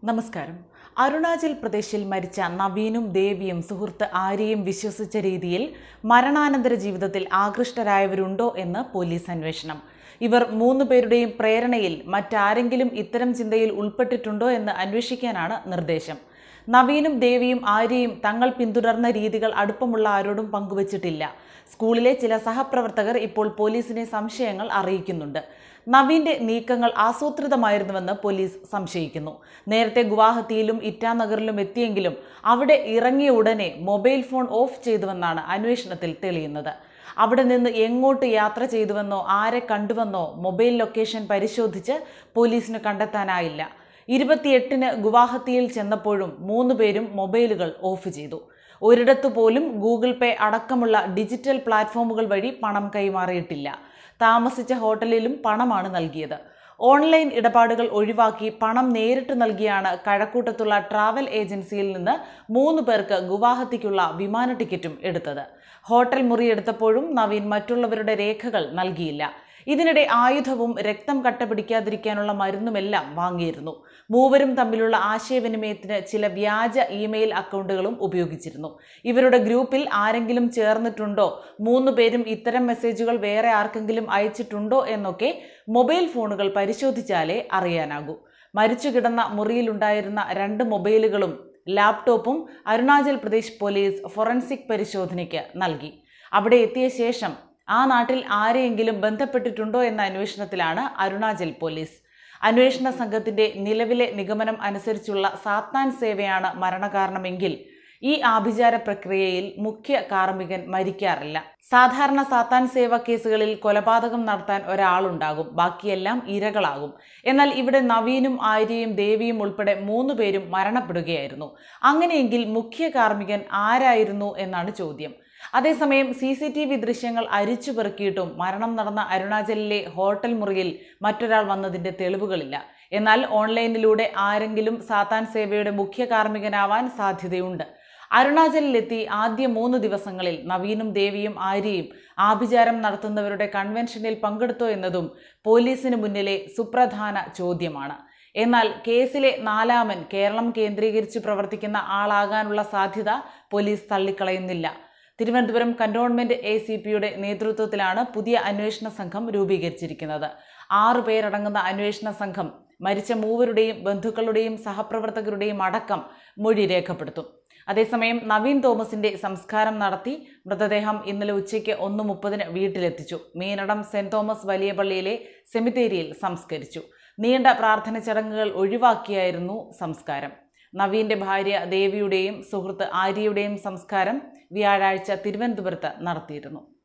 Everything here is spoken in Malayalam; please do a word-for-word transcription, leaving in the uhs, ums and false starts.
നമസ്കാരം. അരുണാചൽ പ്രദേശിൽ മരിച്ച നവീനും ദേവിയും സുഹൃത്ത് ആര്യയും വിശ്വസിച്ച രീതിയിൽ മരണാനന്തര ജീവിതത്തിൽ ആകൃഷ്ടരായവരുണ്ടോ എന്ന് പോലീസ് അന്വേഷണം. ഇവർ മൂന്നു പേരുടെയും പ്രേരണയിൽ മറ്റാരെങ്കിലും ഇത്തരം ചിന്തയിൽ ഉൾപ്പെട്ടിട്ടുണ്ടോ എന്ന് അന്വേഷിക്കാനാണ് നിർദ്ദേശം. നവീനും ദേവിയും ആര്യയും തങ്ങൾ പിന്തുടർന്ന രീതികൾ അടുപ്പമുള്ള ആരോടും പങ്കുവച്ചിട്ടില്ല. സ്കൂളിലെ ചില സഹപ്രവർത്തകർ ഇപ്പോൾ പോലീസിനെ സംശയങ്ങൾ അറിയിക്കുന്നുണ്ട്. നവീന്റെ നീക്കങ്ങൾ ആസൂത്രിതമായിരുന്നുവെന്ന് പോലീസ് സംശയിക്കുന്നു. നേരത്തെ ഗുവാഹത്തിയിലും ഇറ്റാനഗറിലും എത്തിയെങ്കിലും അവിടെ ഇറങ്ങിയ ഉടനെ മൊബൈൽ ഫോൺ ഓഫ് ചെയ്തുവെന്നാണ് അന്വേഷണത്തിൽ തെളിയുന്നത്. അവിടെ നിന്ന് എങ്ങോട്ട് യാത്ര ചെയ്തുവെന്നോ ആരെ കണ്ടുവെന്നോ മൊബൈൽ ലൊക്കേഷൻ പരിശോധിച്ച് പോലീസിന് കണ്ടെത്താനായില്ല. ഇരുപത്തിയെട്ടിന് ഗുവാഹത്തിയിൽ ചെന്നപ്പോഴും മൂന്ന് പേരും മൊബൈലുകൾ ഓഫ് ചെയ്തു. ഒരിടത്തു പോലും ഗൂഗിൾ പേ അടക്കമുള്ള ഡിജിറ്റൽ പ്ലാറ്റ്ഫോമുകൾ വഴി പണം കൈമാറിയിട്ടില്ല. താമസിച്ച ഹോട്ടലിലും പണമാണ് നൽകിയത്. ഓൺലൈൻ ഇടപാടുകൾ ഒഴിവാക്കി പണം നേരിട്ട് നൽകിയാണ് കഴക്കൂട്ടത്തുള്ള ട്രാവൽ ഏജൻസിയിൽ നിന്ന് മൂന്ന് പേർക്ക് ഗുവാഹത്തിക്കുള്ള വിമാന ടിക്കറ്റും എടുത്തത്. ഹോട്ടൽ മുറി എടുത്തപ്പോഴും നവീൻ മറ്റുള്ളവരുടെ രേഖകൾ നൽകിയില്ല. ഇതിനിടെ ആയുധവും രക്തം കട്ട പിടിക്കാതിരിക്കാനുള്ള മരുന്നുമെല്ലാം വാങ്ങിയിരുന്നു. മൂവരും തമ്മിലുള്ള ആശയവിനിമയത്തിന് ചില വ്യാജ ഇമെയിൽ അക്കൗണ്ടുകളും ഉപയോഗിച്ചിരുന്നു. ഇവരുടെ ഗ്രൂപ്പിൽ ആരെങ്കിലും ചേർന്നിട്ടുണ്ടോ, മൂന്നു പേരും ഇത്തരം മെസ്സേജുകൾ വേറെ ആർക്കെങ്കിലും അയച്ചിട്ടുണ്ടോ എന്നൊക്കെ മൊബൈൽ ഫോണുകൾ പരിശോധിച്ചാലേ അറിയാനാകൂ. മരിച്ചു കിടന്ന മുറിയിലുണ്ടായിരുന്ന രണ്ട് മൊബൈലുകളും ലാപ്ടോപ്പും അരുണാചൽ പ്രദേശ് പോലീസ് ഫോറൻസിക് പരിശോധനയ്ക്ക് നൽകി. അവിടെ എത്തിയ ശേഷം ആ നാട്ടിൽ ആരെയെങ്കിലും ബന്ധപ്പെട്ടിട്ടുണ്ടോ എന്ന അന്വേഷണത്തിലാണ് അരുണാചൽ പോലീസ്. അന്വേഷണ സംഘത്തിന്റെ നിലവിലെ നിഗമനം അനുസരിച്ചുള്ള സാത്താൻ സേവയാണ് മരണകാരണമെങ്കിൽ ഈ ആഭിചാര പ്രക്രിയയിൽ മുഖ്യ കാർമ്മികൻ മരിക്കാറില്ല. സാധാരണ സാത്താൻ സേവ കേസുകളിൽ കൊലപാതകം നടത്താൻ ഒരാളുണ്ടാകും, ബാക്കിയെല്ലാം ഇരകളാകും. എന്നാൽ ഇവിടെ നവീനും ആര്യയും ദേവിയും ഉൾപ്പെടെ മൂന്നു പേരും മരണപ്പെടുകയായിരുന്നു. അങ്ങനെയെങ്കിൽ മുഖ്യ കാർമ്മികൻ ആരായിരുന്നു എന്നാണ് ചോദ്യം. അതേസമയം സി സി ടി വി ദൃശ്യങ്ങൾ അരിച്ചു പെറുക്കിയിട്ടും മരണം നടന്ന അരുണാചലിലെ ഹോട്ടൽ മുറിയിൽ മറ്റൊരാൾ വന്നതിന്റെ തെളിവുകളില്ല. എന്നാൽ ഓൺലൈനിലൂടെ ആരെങ്കിലും സാത്താൻ സേവയുടെ മുഖ്യ കാർമ്മികനാവാൻ സാധ്യതയുണ്ട്. അരുണാചലിലെത്തി ആദ്യ മൂന്ന് ദിവസങ്ങളിൽ നവീനും ദേവിയും ആര്യയും ആഭിചാരം നടത്തുന്നവരുടെ കൺവെൻഷനിൽ പങ്കെടുത്തോ എന്നതും പോലീസിന് മുന്നിലെ സുപ്രധാന ചോദ്യമാണ്. എന്നാൽ കേസിലെ നാലാമൻ കേരളം കേന്ദ്രീകരിച്ച് പ്രവർത്തിക്കുന്ന ആളാകാനുള്ള സാധ്യത പോലീസ് തള്ളിക്കളയുന്നില്ല. തിരുവനന്തപുരം കന്റോൺമെന്റ് എ സി പിയുടെ നേതൃത്വത്തിലാണ് പുതിയ അന്വേഷണ സംഘം രൂപീകരിച്ചിരിക്കുന്നത്. ആറു പേരടങ്ങുന്ന അന്വേഷണ സംഘം മരിച്ച മൂവരുടെയും ബന്ധുക്കളുടെയും സഹപ്രവർത്തകരുടെയും അടക്കം മൊഴി രേഖപ്പെടുത്തും. അതേസമയം നവീൻ തോമസിന്റെ സംസ്കാരം നടത്തി മൃതദേഹം ഇന്നലെ ഉച്ചയ്ക്ക് ഒന്ന് മുപ്പതിന് വീട്ടിലെത്തിച്ചു. മീനടം സെന്റ് തോമസ് വലിയ പള്ളിയിലെ സെമിത്തേരിയിൽ സംസ്കരിച്ചു. നീണ്ട പ്രാർത്ഥന ചടങ്ങുകൾ ഒഴിവാക്കിയായിരുന്നു സംസ്കാരം. നവീന്റെ ഭാര്യ ദേവിയുടെയും സുഹൃത്ത് ആര്യയുടെയും സംസ്കാരം വ്യാഴാഴ്ച തിരുവനന്തപുരത്ത് നടത്തിയിരുന്നു.